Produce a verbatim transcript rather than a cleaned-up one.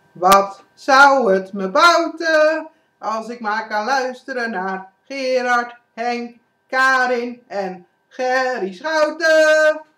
Wat zou het me bouten, als ik maar kan luisteren naar Gerard, Henk, Karin en Gerry Schouten.